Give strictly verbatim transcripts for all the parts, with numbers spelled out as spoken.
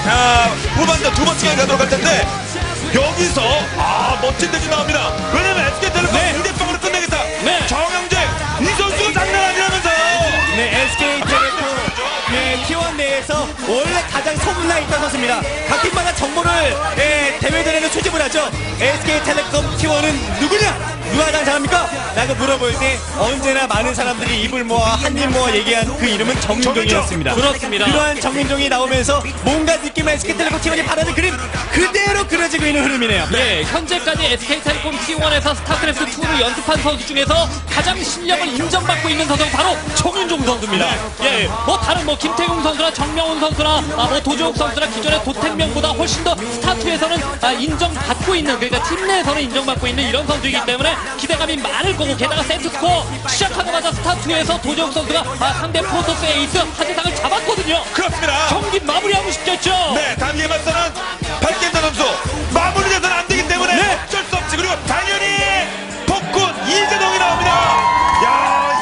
아, 후반전 두 번째 경기 가도록 할 텐데 여기서 아 멋진 대지 나옵니다. 왜냐면 에스케이텔레콤 네. 이 대 영으로 끝내겠다. 네. 정영재 이 선수가 장난 아니라면서요. 네, 에스케이텔레콤 네, 티원 내에서 원래 가장 소문나 있던 선수입니다. 각 팀마다 정보를 예, 대회전에는 수집을 하죠. 에스케이텔레콤 티원은 누구냐? 누가 가장 잘합니까? 라고 물어볼 때 언제나 많은 사람들이 입을 모아 한입 모아 얘기한 그 이름은 정민종이었습니다. 그렇습니다. 그러한 정민종이 나오면서 뭔가 느낌의 에스케이텔레콤 티원이 바라는 그림 그대로 그려지고 있는 흐름이네요. 예, 현재까지 에스케이텔레콤 티원에서 스타크래프트 이를 연습한 선수 중에서 가장 실력을 인정받고 있는 선수가 바로 정윤종 선수입니다. 예, 뭐 다른 뭐 김태gung 선수나 정명훈 선수나 아, 뭐 도주욱 선수나 기존의 도택명보다 훨씬 더 스타투에서는 아, 인정받고 있는, 그러니까 팀 내에서는 인정받고 있는 이런 선수이기 때문에 기대감이 많을 거고, 게다가 세트스코어 시작하자마자 스타투에서 도주욱 선수가 아, 상대 프로토스 에이스 하지상을 잡았거든요. 그렇습니다. 경기 마무리하고 싶겠죠. 네, 단기에 맞서는 박建선수 마무리돼서는 안 되기 때문에 네. 어쩔 수 없지. 그리고 당연히 폭군 이재동이 나옵니다. 야,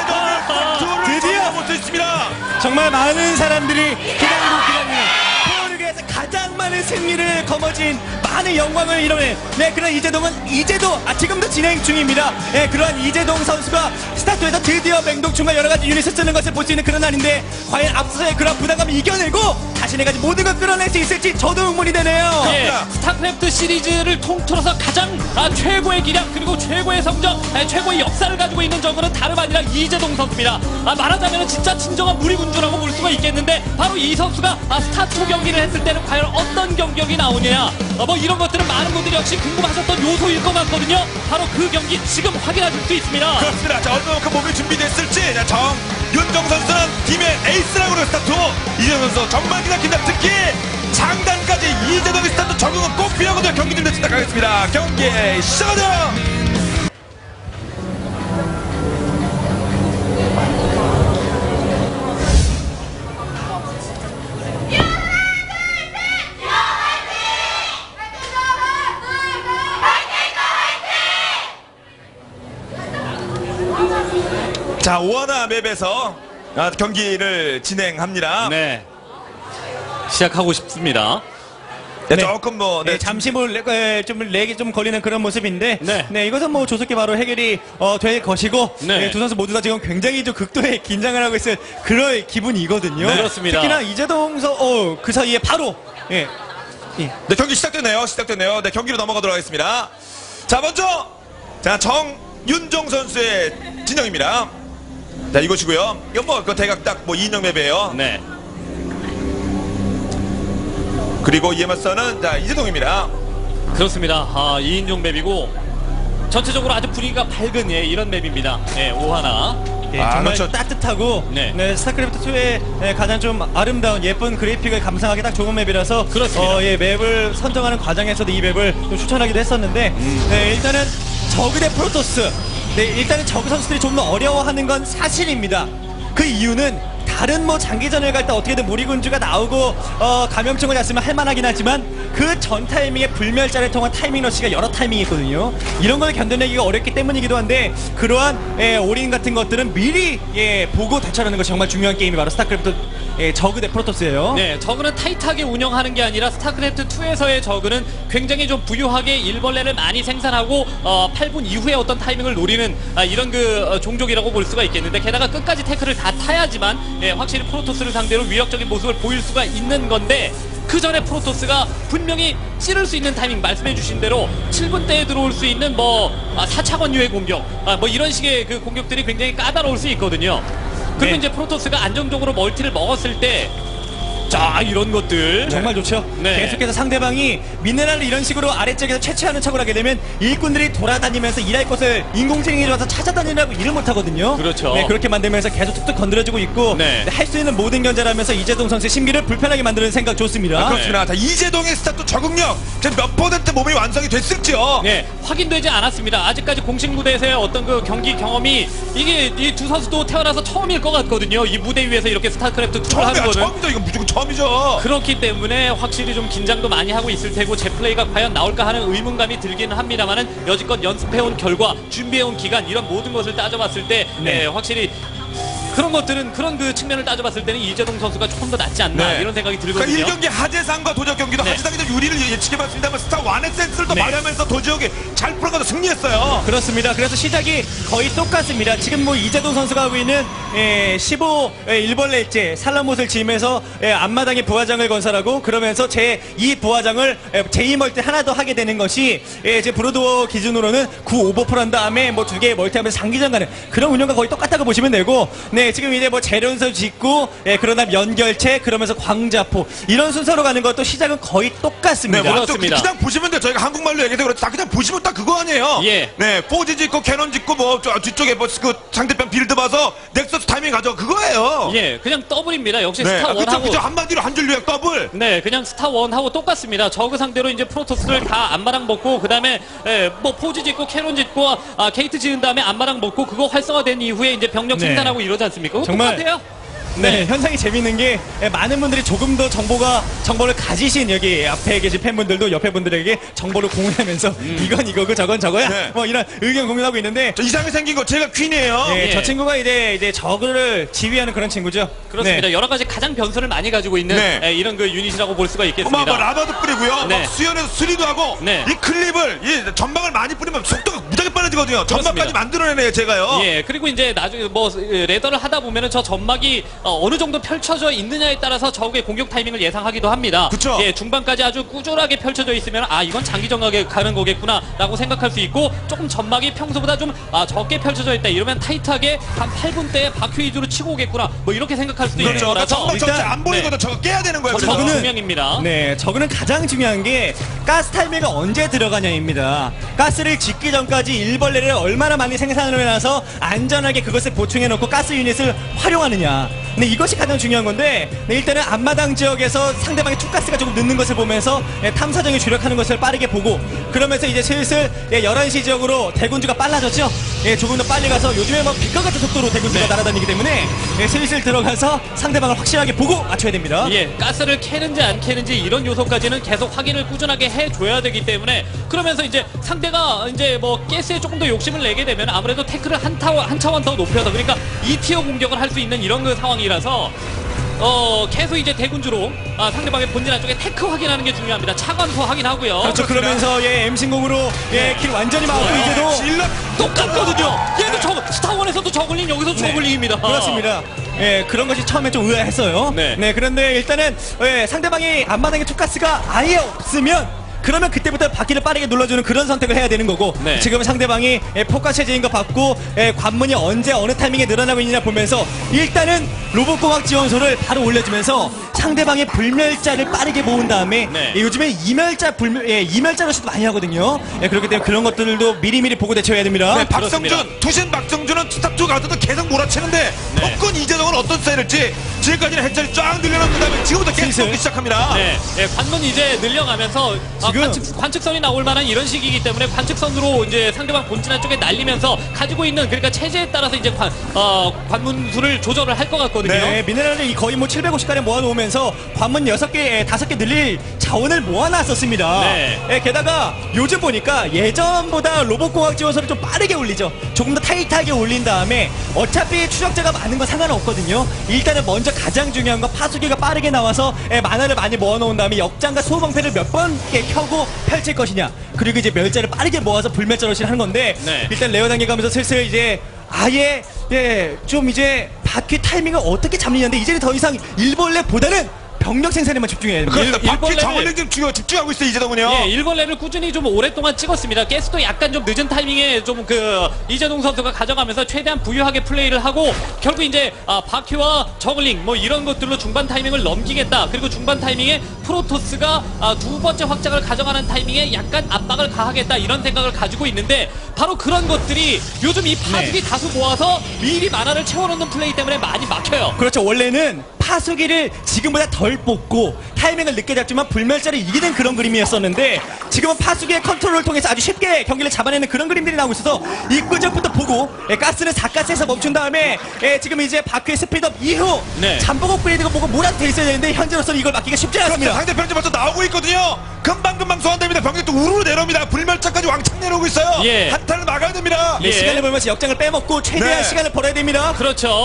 이재동을 드디어 못수 있습니다. 정말 많은 사람들이 기다리고 기다리는 프로리그에서 가장 많은 승리를 거머쥔 많은 영광을 이뤄낸 네 그런 이재동은 이제도 아 지금도 진행 중입니다. 네 그러한 이재동 선수가 스타트에서 드디어 맹독충과 여러 가지 유닛을 쓰는 것을 볼 수 있는 그런 날인데 과연 앞서의 그런 부담감을 이겨내고 자신의 가지 모든 걸 끌어낼 수 있을지 저도 응원이 되네요. 예, 스타크래프트 시리즈를 통틀어서 가장 아, 최고의 기량 그리고 최고의 성적, 아, 최고의 역사를 가지고 있는 적은 다름 아니라 이재동 선수입니다. 아, 말하자면 진짜 진정한 무리군주라고 볼 수가 있겠는데 바로 이 선수가 아, 스타투 경기를 했을 때는 과연 어떤 경력이 나오느냐, 아, 뭐 이런 것들은 많은 분들이 역시 궁금하셨던 요소일 것 같거든요. 바로 그 경기 지금 확인하실 수 있습니다. 그렇습니다. 자, 얼마만큼 몸이 준비됐을지. 자, 정윤정 선수는 팀의 에이스라고 그러는 스타트. 이재동 선수 정말 기다린다. 특히 장단까지 이재동의 스타트 적응은 꼭 필요하거든요. 경기 준비 시작하겠습니다. 경기 시작하자. 자, 오하나 맵에서 아, 경기를 진행합니다. 네, 시작하고 싶습니다. 네, 네. 조금 뭐 네, 네, 잠시 뭐, 렉, 에, 좀 렉이 좀 걸리는 그런 모습인데, 네. 네, 이것은 뭐 조속히 바로 해결이, 어, 될 것이고, 네. 네, 두 선수 모두 다 지금 굉장히 좀 극도의 긴장을 하고 있을 그럴 기분이거든요. 네, 그렇습니다. 특히나 이재동 선, 어, 그 사이에 바로, 예. 예. 네, 경기 시작됐네요. 시작됐네요. 네, 경기로 넘어가도록 하겠습니다. 자, 먼저 자 정윤종 선수의 진영입니다. 자, 이곳이고요. 이건 뭐 그 대각 딱 뭐 이인용 맵이에요. 네, 그리고 이에 맞서는 자 이재동입니다. 그렇습니다. 아, 이인종 맵이고 전체적으로 아주 분위기가 밝은 예, 이런 맵입니다. 예, 오하나. 예, 아, 정말 그렇죠. 따뜻하고 네. 네. 스타크래프트이의 예, 가장 좀 아름다운 예쁜 그래픽을 감상하기 딱 좋은 맵이라서 그렇습니다. 어, 예, 맵을 선정하는 과정에서도 이 맵을 좀 추천하기도 했었는데 음. 네, 일단은 저그 대 프로토스 네, 일단은 저그 선수들이 좀 더 어려워하는 건 사실입니다. 그 이유는 다른 뭐 장기전을 갈 때 어떻게든 무리군주가 나오고 어, 감염증을 잤으면 할만하긴 하지만 그 전 타이밍에 불멸자를 통한 타이밍 러시가 여러 타이밍이 있거든요. 이런 걸 견뎌내기가 어렵기 때문이기도 한데 그러한 예, 올인 같은 것들은 미리 예, 보고 대처하는 것이 정말 중요한 게임이 바로 스타크래프트 예, 저그 대 프로토스예요. 네, 저그는 타이트하게 운영하는 게 아니라 스타크래프트 이에서의 저그는 굉장히 좀 부유하게 일벌레를 많이 생산하고 어, 팔 분 이후에 어떤 타이밍을 노리는 아, 이런 그 어, 종족이라고 볼 수가 있겠는데, 게다가 끝까지 태클을 다 타야지만 예, 확실히 프로토스를 상대로 위력적인 모습을 보일 수가 있는 건데, 그 전에 프로토스가 분명히 찌를 수 있는 타이밍 말씀해 주신 대로 칠 분대에 들어올 수 있는 뭐 아, 사 차관유의 공격, 아, 뭐 이런 식의 그 공격들이 굉장히 까다로울 수 있거든요. 그리고 네. 이제 프로토스가 안정적으로 멀티를 먹었을 때 자, 이런 것들 정말 좋죠. 네. 계속해서 상대방이 미네랄을 이런 식으로 아래쪽에서 채취하는 척을 하게 되면 일꾼들이 돌아다니면서 일할 곳을 인공지능이 와서 찾아다니라고 일을 못하거든요. 그렇죠. 네, 그렇게 만들면서 계속 툭툭 건드려주고 있고 네. 할 수 있는 모든 견제라면서 이재동 선수의 심기를 불편하게 만드는 생각 좋습니다. 아, 그렇습니다. 자, 이재동의 스타트 적응력 지금 몇 퍼센트 몸이 완성이 됐을지요. 네, 확인되지 않았습니다. 아직까지 공식 무대에서의 어떤 그 경기 경험이 이게 이 두 선수도 태어나서 처음일 것 같거든요. 이 무대 위에서 이렇게 스타크래프트 이를 하는 처음이야, 거는. 처음이죠. 이건 무조건 처음이죠. 그렇기 때문에 확실히 좀 긴장도 많이 하고 있을 테고 제 플레이가 과연 나올까 하는 의문감이 들기는 합니다만은 여지껏 연습해온 결과, 준비해온 기간, 이런 모든 것을 따져봤을 때 네. 네, 확실히 그런 것들은 그런 그 측면을 따져봤을 때는 이재동 선수가 조금 더 낫지 않나 네. 이런 생각이 들거든요. 그러니까 일 경기 하재상과 도적 경기도 네. 하재상이 좀 유리를 예측해봤습니다만 스타 원의 센스를 더 네. 발휘하면서 도지혁이 잘 풀어가서 승리했어요. 그렇습니다. 그래서 시작이 거의 똑같습니다. 지금 뭐 이재동 선수가 하고 있는 예, 십오 예, 일벌레째 살라못을 지으면서 예, 앞마당에 부화장을 건설하고 그러면서 제이 부화장을 예, 제이 멀티 하나 더 하게 되는 것이 예, 이제 브로드워 기준으로는 구 오버풀 한 다음에 뭐 두 개의 멀티하면서 장기전 가는 그런 운영과 거의 똑같다고 보시면 되고 네 지금 이제 뭐 재련소 짓고 예, 그런 다음 연결체 그러면서 광자포 이런 순서로 가는 것도 시작은 거의 똑같습니다. 네, 뭐 그렇습니다. 그냥 보시면 돼요. 저희가 한국말로 얘기해서 그렇지. 다 그냥 보시면 딱 그거 아니에요. 예. 네, 포지 짓고 캐논 짓고 뭐 저, 뒤쪽에 뭐 그 상대편 빌드 봐서 넥서스 타이밍 가져 그거예요. 예, 그냥 더블입니다. 역시 네, 스타 아, 그쵸, 원하고 그쵸. 한마디로 한 줄 요약 더블. 네, 그냥 스타 원하고 똑같습니다. 저그 상대로 이제 프로토스를 다 안마랑 먹고 그다음에 예, 뭐 포지 짓고 캐논 짓고 아, 게이트 지은 다음에 안마랑 먹고 그거 활성화된 이후에 이제 병력 네. 생산하고 이러지 않습니까? 그거 정말 똑같아요. 네, 현상이 재밌는 게 예, 많은 분들이 조금 더 정보가 정보를 가지신 여기 앞에 계신 팬분들도 옆에 분들에게 정보를 공유하면서 이건 이거고 저건 저거야 네. 뭐 이런 의견 공유하고 있는데 저 이상하게 생긴 거 제가 퀸이에요. 예, 예. 저 친구가 이제 이제 저그를 지휘하는 그런 친구죠. 그렇습니다. 네. 여러 가지 가장 변수를 많이 가지고 있는 네. 예, 이런 그 유닛이라고 볼 수가 뭐, 있겠습니다. 뭐 라더도 뿌리고요. 네. 막 수연에서 수리도 하고 네. 이 클립을 이 전방을 많이 뿌리면 속도가 무지하게 빨라지거든요. 전방까지 그렇습니다. 만들어내네요, 제가요. 예, 그리고 이제 나중에 뭐 예, 레더를 하다 보면은 저 전막이 어, 어느 정도 펼쳐져 있느냐에 따라서 적의 공격 타이밍을 예상하기도 합니다. 그쵸. 예, 중반까지 아주 꾸준하게 펼쳐져 있으면 아 이건 장기전 가게 가는 거겠구나라고 생각할 수 있고 조금 전막이 평소보다 좀 아, 적게 펼쳐져 있다 이러면 타이트하게 한 팔 분대에 바퀴 위주로 치고 오겠구나 뭐 이렇게 생각할 수도 있는 그렇죠. 그러니까 거라서 전방 전체 일단- 안 보이거든. 네. 저거 깨야 되는 거예요. 저거는 그래서. 중요입니다. 네, 저거는 가장 중요한 게 가스 타이밍이 언제 들어가냐입니다. 가스를 짓기 전까지 일벌레를 얼마나 많이 생산을 해놔서 안전하게 그것을 보충해놓고 가스 유닛을 활용하느냐. 네, 이것이 가장 중요한 건데 네, 일단은 앞마당 지역에서 상대방의 투가스가 조금 늦는 것을 보면서 예, 탐사정에 주력하는 것을 빠르게 보고 그러면서 이제 슬슬 예, 열한 시 지역으로 대군주가 빨라졌죠. 예, 조금 더 빨리 가서 요즘에 뭐 빛과 같은 속도로 대군주가 네. 날아다니기 때문에 예, 슬슬 들어가서 상대방을 확실하게 보고 맞춰야 됩니다. 예, 가스를 캐는지 안 캐는지 이런 요소까지는 계속 확인을 꾸준하게 해줘야 되기 때문에 그러면서 이제 상대가 이제 뭐 가스에 조금 더 욕심을 내게 되면 아무래도 태클을 한 타워 한 차원 더 높여서 그러니까 이 티어 공격을 할 수 있는 이런 그 상황이라서 어 계속 이제 대군주로 아, 상대방의 본진 안쪽에 테크 확인하는 게 중요합니다. 차관소 확인하고요. 그렇죠. 그러면서 예, 엠신공으로 예, 킬 완전히 막고 네. 이제도 질럿 똑같거든요. 얘도 저 스타원에서도 저글링 여기서 저글링입니다. 그렇습니다. 예, 그런 것이 처음에 좀 의아했어요. 네. 그런데 일단은 예, 상대방이 앞마당에 투가스가 아예 없으면 그러면 그때부터 바퀴를 빠르게 눌러주는 그런 선택을 해야 되는 거고 네. 지금 상대방이 예, 포카 체제인 거 받고 예, 관문이 언제 어느 타이밍에 늘어나고 있느냐 보면서 일단은 로봇공학 지원소를 바로 올려주면서 상대방의 불멸자를 빠르게 모은 다음에 네. 예, 요즘에 이멸자 불멸 예, 이멸자로서도 많이 하거든요. 예, 그렇기 때문에 그런 것들도 미리미리 보고 대처해야 됩니다. 네, 그렇습니다. 박성준, 투신 박성준은 스타투 가서도 계속 몰아치는데 네. 폭군 이재동은 어떤 스타일일지 지금까지는 해철이 쫙 늘려놓은 다음에 지금부터 계속 슬슬. 먹기 시작합니다. 네, 예, 관문 이제 늘려가면서 아, 지금- 관측, 관측선이 나올 만한 이런 시기이기 때문에 관측선으로 이제 상대방 본진한 쪽에 날리면서 가지고 있는 그러니까 체제에 따라서 이제 관, 어, 관문수를 조절을 할 것 같거든요. 네, 미네랄을 이 거의 뭐 칠백오십 가량 모아놓으면서 관문 여섯 개, 다섯 개 늘릴 자원을 모아놨었습니다. 네. 예, 게다가 요즘 보니까 예전보다 로봇공학 지원소를 좀 빠르게 올리죠. 조금 더 타이트하게 올린 다음에 어차피 추적자가 많은 건 상관없거든요. 일단은 먼저 가장 중요한 건 파수기가 빠르게 나와서 예, 만화를 많이 모아놓은 다음에 역장과 소방패를 몇 번 켜고 펼칠 것이냐. 그리고 이제 멸자를 빠르게 모아서 불멸자로실 하는 건데 네. 일단 레어 단계 가면서 슬슬 이제 아예 예, 좀 이제 바퀴 타이밍을 어떻게 잡느냐인데 이제는 더 이상 일벌레보다는 병력 생산에만 집중해야 됩니다. 그렇습니다. 일- 바퀴 일벌레를- 정원링 좀 주- 집중하고 있어요, 이재동은요. 예, 일벌레를 꾸준히 좀 오랫동안 찍었습니다. 가스도 약간 좀 늦은 타이밍에 좀 그 이재동 선수가 가져가면서 최대한 부유하게 플레이를 하고 결국 이제 아, 바퀴와 저글링 뭐 이런 것들로 중반 타이밍을 넘기겠다. 그리고 중반 타이밍에 프로토스가 아, 두 번째 확장을 가져가는 타이밍에 약간 압박을 가하겠다 이런 생각을 가지고 있는데 바로 그런 것들이 요즘 이 파수기 네. 다수 모아서 미리 만화를 채워놓는 플레이 때문에 많이 막혀요. 그렇죠. 원래는 파수기를 지금보다 덜 뽑고 타이밍을 늦게 잡지만 불멸자를 이기는 그런 그림이었었는데 지금은 파수기의 컨트롤을 통해서 아주 쉽게 경기를 잡아내는 그런 그림들이 나오고 있어서 입구 지역부터 보고 예, 가스는 사 가스에서 멈춘 다음에 예, 지금 이제 바퀴의 스피드업 이후 네. 잠복 업그레이드가 뭐가 몰아돼 있어야 되는데 현재로서는 이걸 막기가 쉽지 그렇습니다. 않습니다. 상대 병력 벌써 나오고 있거든요. 금방금방 소환됩니다. 병력도 우르르 내려옵니다. 불멸차까지 왕창 내려오고 있어요. 예. 한타를 막아야 됩니다. 네, 예. 시간을 벌면서 역장을 빼먹고 최대한 네. 시간을 벌어야 됩니다. 그렇죠.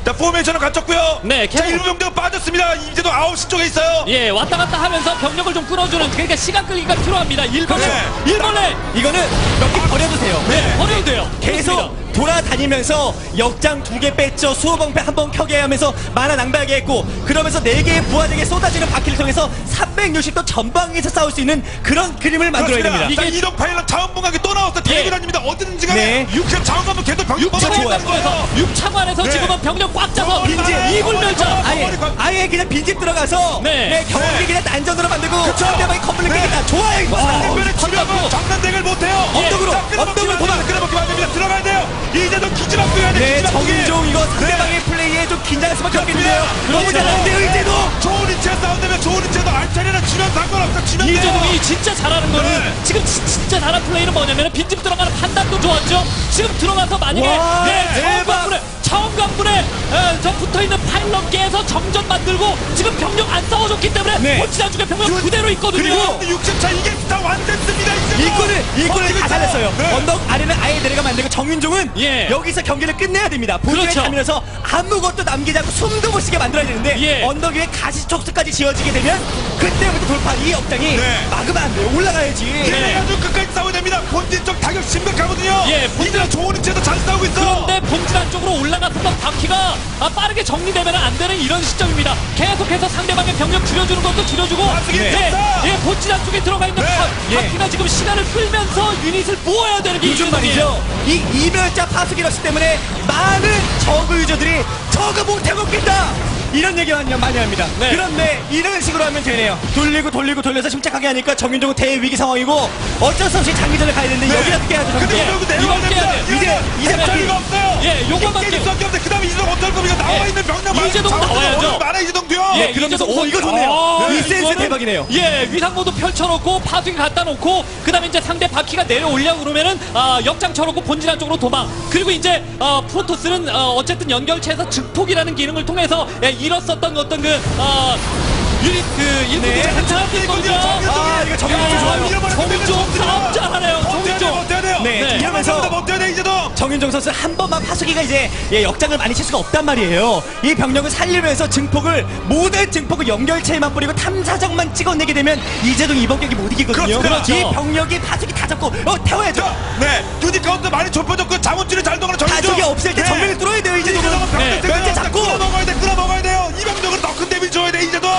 자, 포메이션을 갖췄고요. 네, 자, 계속- 일부 병대가 빠졌습니다. 이제도 아홉 시 쪽에 있어요. 예, 왔다 갔다 하면서 병력을 좀 끌어주는, 그러니까 시간 끌기가 필요합니다. 일벌레, 네. 일벌레. 이거는 몇 개 버려도 돼요. 네, 버려도 돼요. 계속 그렇습니다. 돌아다니면서 역장 두 개 뺐죠. 수호방패 한 번 켜게 하면서 만화 낭비하게 했고, 그러면서 네 개의 부하적에 쏟아지는 바퀴를 통해서 삼백육십 도 전방에서 싸울 수 있는 그런 그림을 만들어야 됩니다. 자, 이게- 이동 파일럿 자원봉하기 또 나왔어. 대기 예. 다닙니다. 어디든지 간에 네. 육십 자원감은 계속 병력 차관에서 거예요. 육차관에서 네. 지금은 병력 꽉 잡아 빈집, 이불멸자. 아예, 아예 그냥 빈집 들어가서 네. 네, 경험기 네. 그냥 난전으로 만들고 그쵸. 상대방이 컴플릿 네. 깨겠다. 좋아요. 이거. 상대편의 주력은 헛다고. 장난대결 못해요. 예. 언덕으로, 자, 끌어먹기만 언덕으로 도망. 합니다. 끌어먹기만 합니다. 들어가야 돼요. 이제도 기지막 뛰어야 돼. 네, 기지막 뛰기. 정인종 이거 상대방의 플레이에 좀 긴장할 수밖에 없겠는데요. 너무 그렇죠. 잘하는데요, 이제도. 좋은 위치에 싸운다면 좋은 위치에도 알차리는 지면 상관없다. 지면 돼요. 이재동이 진짜 잘하는 거는 네. 지금 지- 진짜 잘하는 플레이는 뭐냐면 빈집 들어가는 판단도 좋았죠. 지금 들어가서 만약에 와, 네, 대박. 차원관문에 차원관문에 에, 저 붙어있는 파일럿 깨서 정전 만들고 지금 병력 안 싸워줬기 때문에 네. 본진 안쪽에 병력 그대로 있거든요. 그리고 육십 차 이게 다 완됐습니다. 이제 일꾼을 일꾼을 버티고 다 있어요. 살렸어요. 네. 언덕 아래는 아예 내려가면 안 되고 정윤종은 예. 여기서 경기를 끝내야 됩니다. 본진에 그렇죠. 가면서 아무것도 남기지 않고 숨도 못 쉬게 만들어야 되는데 예. 언덕 위에 가시촉수까지 지어지게 되면 그때부터 돌파 이 역장이 네. 막으면 안 돼요. 올라가야지. 이래가지고 끝까지 싸워야 됩니다. 본진 쪽 타격 심각하거든요. 예, 이제 좋은 위치에서 잘 싸우고 있어. 그런데 본진 안쪽으로 올라갔었던 바퀴가 아, 빠르게 정리되면 안 되는 이런 시점입니다. 계속해서 상대방의 병력 줄여주는 것도 줄여주고 나중에 네, 됐다. 예, 본진 안쪽에 들어가 있는 네. 바, 예. 바퀴가 지금 시간을 끌면서 유닛을 모아야 되는 게 요즘 이재동이에요. 말이죠. 이 이멸자 파수기 러시 때문에 많은 저그 유저들이 저그 못해 먹겠다. 이런 얘기 많이 많이 합니다. 네. 그런데 이런 식으로 하면 되네요. 돌리고 돌리고 돌려서 침착하게 하니까 정윤종은 대위기 상황이고 어쩔 수 없이 장기전을 가야 되는데 네. 여기라도 깨야죠. 근데 정윤종. 결국 이걸 내려가야 깨야 됩니다. 돼. 이제- 이제 자리가 없어요. 예, 요것만 깨질 깨- 수밖에 없는데 그다음에 이재동 어떨 겁니까? 나와 예. 있는 병력 이재동 나와야죠. 많아 이재동도요. 예, 그러면서 이재동 오, 이거 선수- 좋네요. 아, 이 센스 이거는- 대박이네요. 예, 위상모도 펼쳐놓고 파수기 갖다 놓고 그다음에 이제 상대 바퀴가 내려올려 그러면은 아, 역장 쳐놓고 본진 안쪽으로 도망. 그리고 이제 어, 프로토스는 어, 어쨌든 연결체에서 증폭이라는 기능을 통해서 예, 잃었었던 어떤 그 어, 유닛 그 일부 네. 기능 괜찮을 수 있거든요. 아, 이거 정윤종 좋아요. 정윤종 사업 잘하네요. 버텨야 돼, 정윤종. 버텨야 돼요. 네, 네. 이러면서 버텨야 돼 이재동. 정윤종 선수 한 번만 파수기가 이제 예, 역장을 많이 칠 수가 없단 말이에요. 이 병력을 살리면서 증폭을 모든 증폭을 연결체에만 뿌리고 탐사정만 찍어내게 되면 이재동 이번 경기 못 이기거든요. 그렇습니다. 이 병력이 파수기 다 잡고 어 태워야죠. 자, 네, 유닛 가운데 많이 좁혀졌고 자원줄이 잘 동하는 정윤종. 파수기 없을 때 정면을 뚫어야 돼요. 이재동은. 네. 멸치 잡고 끌어 먹어야 돼, 끌어 먹어야 돼요. 이병력으로 더 큰 데미지 줘야 돼 이재동.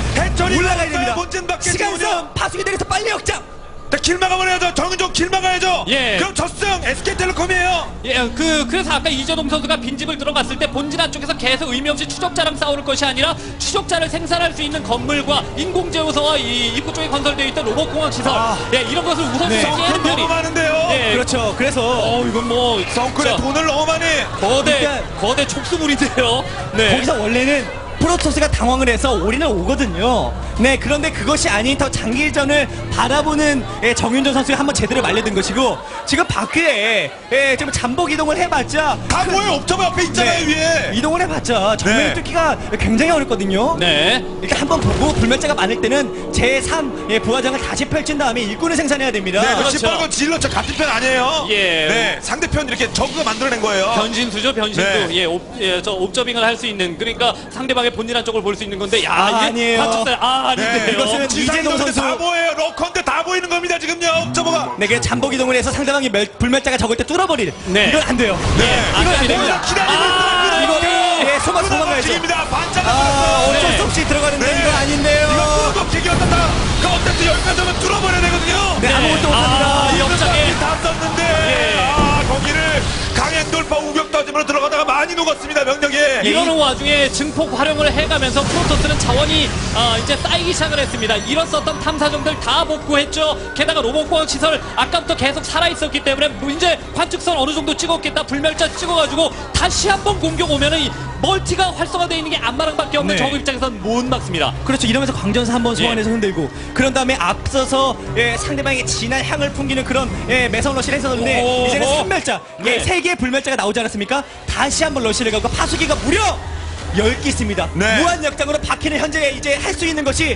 해철이 올라가야 됩니다. 본진 밖에 시간 지금은요. 싸움 파수기 내려서 빨리 역장. 자, 길 막아버려야죠. 정윤종 길 막아야죠. 예. 그럼 저승 에스케이텔레콤이에요. 예, 그 그래서 아까 이재동 선수가 빈집을 들어갔을 때 본진 안쪽에서 계속 의미 없이 추적자랑 싸우는 것이 아니라 추적자를 생산할 수 있는 건물과 인공제어소와 이 입구 쪽에 건설되어 있던 로봇공학 시설, 아. 예, 이런 것을 우선순위 네. 깨는 돈 편이. 너무 많은데요. 예, 그렇죠. 그래서 어, 이건 뭐 덩크에 진짜 돈을 너무 많이. 거대 그러니까 거대 촉수물인데요. 네. 거기서 원래는 프로토스가 당황을 해서 올인을 오거든요. 네, 그런데 그것이 아닌 더 장기전을 바라보는 예, 정윤정 선수가 한번 제대로 말려든 것이고 지금 바퀴에 예, 좀 잠복 이동을 해봤자 다 뭐예요? 옵저버 옆에 있잖아요 네, 위에. 이동을 해봤자 정면을 네. 뚫기가 굉장히 어렵거든요. 네. 일단 한번 보고 불멸자가 많을 때는 제삼 예, 부하장을 다시 펼친 다음에 일꾼을 생산해야 됩니다. 네, 그 그렇죠. 시뻘건 질러쳐 같은 편 아니에요. 예. 네, 상대편 이렇게 저그가 만들어낸 거예요. 변신수죠, 변신수. 네. 예, 옵, 예, 저 옵저빙을 할 수 있는, 그러니까 상대방의 본진한 쪽을 볼 수 있는 건데, 야, 아, 이게 아니에요. 다쳤어요. 아, 네, 아닌데요. 이것은 지상인데 이재동 선수. 다 보여요. 러컨데 다 보이는 겁니다 지금요. 옵저버가. 네, 그 잠복 이동을 해서 상대방이 멸, 불멸자가 적을 때 뚫어버리는 네. 이건 안 돼요. 네, 안 이건 안 됩니다. 됩니다. 기다리고 아, 있어요. 이거는 예, 소마 도망가야죠. 지금입니다. 반짝을 아, 아, 어쩔 네. 수 없이 들어가는데 네. 이거 아닌데요. 이거 뚫어먹히기 어떻다. 그 어쨌든 여기까지 오면 뚫어버려야 되거든요. 네, 아무것도 못합니다. 아, 이 역장에. 다 썼는데 예. 아 거기를 강행 돌파 우격 따짐으로 들어가다가 많이 녹았습니다 병력이. 이러는 와중에 증폭 활용을 해가면서 프로토스는 자원이 어, 이제 쌓이기 시작을 했습니다. 잃었었던 탐사정들 다 복구했죠. 게다가 로봇공학 시설 아까부터 계속 살아있었기 때문에 뭐 이제 관측선 어느 정도 찍었겠다. 불멸자 찍어가지고 다시 한번 공격 오면은 이 멀티가 활성화되어 있는 게 안마랑밖에 없는 네. 저그 입장에선 못 막습니다. 그렇죠. 이러면서 광전사 한번 예. 소환해서 흔들고 그런 다음에 앞서서 예, 상대방의 진한 향을 풍기는 그런 예, 매선 러시를 했었는데 오호. 이제는 삼멸자, 네. 예, 세 개의 불멸자가 나오지 않았습니까? 다시 한번 러시를 가고 파수기가 무려 열 개 있습니다. 네. 무한 역장으로 바퀴는 현재 이제 할 수 있는 것이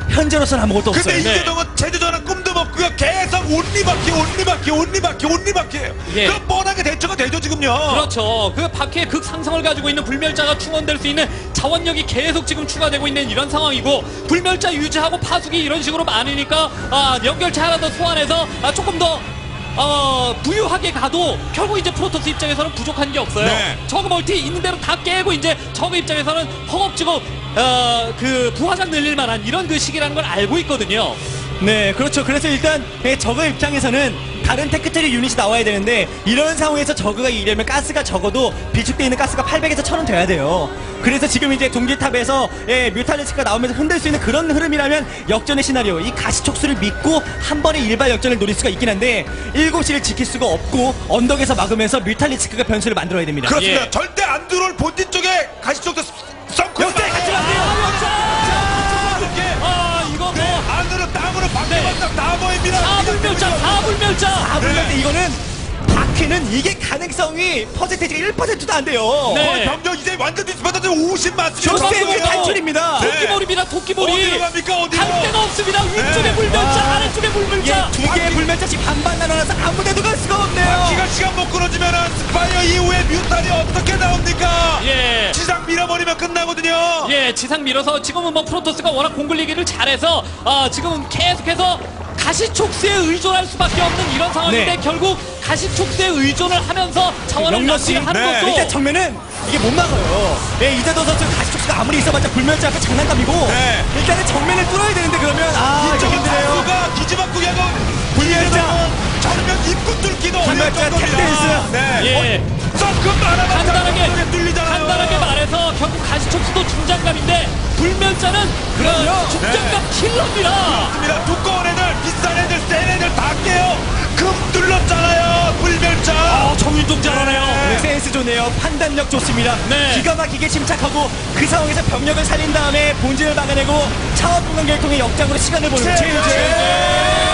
현재로서는 아무것도 근데 없어요. 네. 이재동은 제주도는 꿈도 먹고요. 계속 온리바퀴, 온리바퀴, 온리바퀴, 온리바퀴예요. 예. 그 뻔하게 대처가 되죠 지금요. 그렇죠. 그 바퀴의 극상승을 가지고 있는 불멸자가 충원될 수 있는 자원력이 계속 지금 추가되고 있는 이런 상황이고 불멸자 유지하고 파수기 이런 식으로 많으니까 아, 연결체 하나 더 소환해서 아, 조금 더 어, 부유하게 가도 결국 이제 프로토스 입장에서는 부족한 게 없어요. 네. 저그 멀티 있는 대로 다 깨고 이제 저그 입장에서는 허겁지겁 어, 그 부하장 늘릴 만한 이런 그 시기라는 걸 알고 있거든요. 네, 그렇죠. 그래서 일단 예, 저그 입장에서는 다른 테크트리 유닛이 나와야 되는데 이런 상황에서 저그가 이려면 가스가 적어도 비축돼 있는 가스가 팔백에서 천은 돼야 돼요. 그래서 지금 이제 동기탑에서 예, 뮤탈리스크가 나오면서 흔들 수 있는 그런 흐름이라면 역전의 시나리오, 이 가시촉수를 믿고 한 번에 일발 역전을 노릴 수가 있긴 한데 일곱 시를 지킬 수가 없고 언덕에서 막으면서 뮤탈리스크가 변수를 만들어야 됩니다. 그렇습니다. 예. 절대 안 들어올 본진 쪽에 가시쪽도 썩고 역대 같이 갈게요. 아 이거 뭐 안으로 땅으로 밖에만 다 보입니다. 사불멸자 사불멸자 아, 물론 네. 이거는 바퀴는 이게 가능성이 퍼센테이지가 일 퍼센트도 안 돼요. 네. 거의 병력 이제 완전 뒤집어져서 오십 맞습니다. 쇼스의 탈출입니다. 네. 토끼몰입니다 토끼몰이 어디로 갑니까, 어디로? 갈 데가 없습니다. 위쪽에 네. 불멸자 아. 아래쪽에 불멸자 두 개의 불면차씩 반반 나눠서 아무데도 갈 수가 없네요. 기가 시간 못 끊어지면은 스파이어 이후에 뮤탈이 어떻게 나옵니까? 예. 지상 밀어버리면 끝나거든요. 예, 지상 밀어서 지금은 뭐 프로토스가 워낙 공굴리기를 잘해서 아, 지금은 계속해서 가시촉수에 의존할 수밖에 없는 이런 상황인데 네. 결국 가시촉수에 의존을 하면서 자원을 영러시. 낭비를 하는 네. 것도 일단 정면은 이게 못 막아요. 예, 이재도 선수 가시촉수가 아무리 있어봤자 불면차 앞에 장난감이고 네. 일단은 정면을 뚫어야 되는데 그러면 아 이거 이쪽은 힘드네요. 다수가 뒤집어꾸기 하고 불멸자 정면 입구 뚫기도 어려운 불멸자 정도입니다. 탭댄스. 네. 예. 썩금 하나만 간단하게 뚫리잖아요. 간단하게 말해서 결국 가시촉수도 중장갑인데 불멸자는 그럼요. 그 중장갑 킬러입니다. 맞습니다. 두꺼운 애들, 비싼 애들, 센 애들 다 깨요. 금 뚫렸잖아요. 불멸자. 아, 정윤종 잘하네요. 네. 센스 좋네요. 판단력 좋습니다. 네. 기가 막히게 침착하고 그 상황에서 병력을 살린 다음에 본진을 막아내고 차원 분간 결통의 역장으로 시간을 보는 네. 최우재.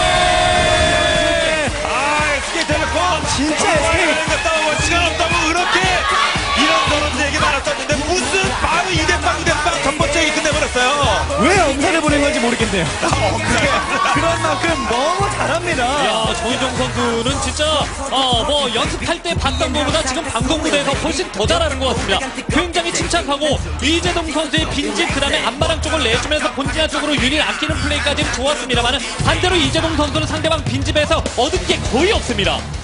아, 에스케이텔레콤. 진짜 에스케이. 싸우고 시간 없다고 그렇게 이런 저런 얘기 많았었는데 무슨 바로 이 대 빵, 이 대 빵 전번째 얘기 끝내버렸어요. 왜 엄살을 보낸 건지 모르겠네요. 어, 그래. 그런 만큼 너무 잘합니다. 야, 정윤종 선수는 진짜 어, 뭐 연습할 때 봤던 것보다 지금 방송 무대에서 훨씬 더 잘하는 것 같습니다. 굉장히 침착하고 이재동 선수의 빈집 그다음에 안마랑 쪽을 내주면서 본진화 쪽으로 유닛 아끼는 플레이까지는 좋았습니다만 반대로 이재동 선수는 상대방 빈집에서 얻은 게 거의 없습니다.